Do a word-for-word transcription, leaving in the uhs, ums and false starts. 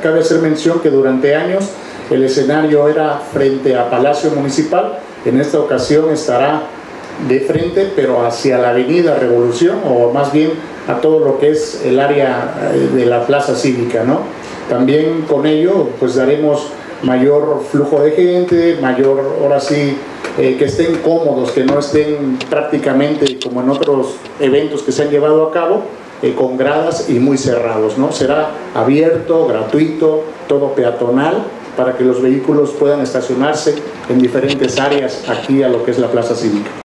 cabe hacer mención que durante años el escenario era frente a Palacio Municipal. En esta ocasión estará de frente, pero hacia la Avenida Revolución, o más bien a todo lo que es el área de la Plaza Cívica, ¿no? También con ello pues daremos mayor flujo de gente, mayor, ahora sí, eh, que estén cómodos, que no estén prácticamente como en otros eventos que se han llevado a cabo, eh, con gradas y muy cerrados, ¿no? Será abierto, gratuito, todo peatonal, para que los vehículos puedan estacionarse en diferentes áreas aquí a lo que es la Plaza Cívica.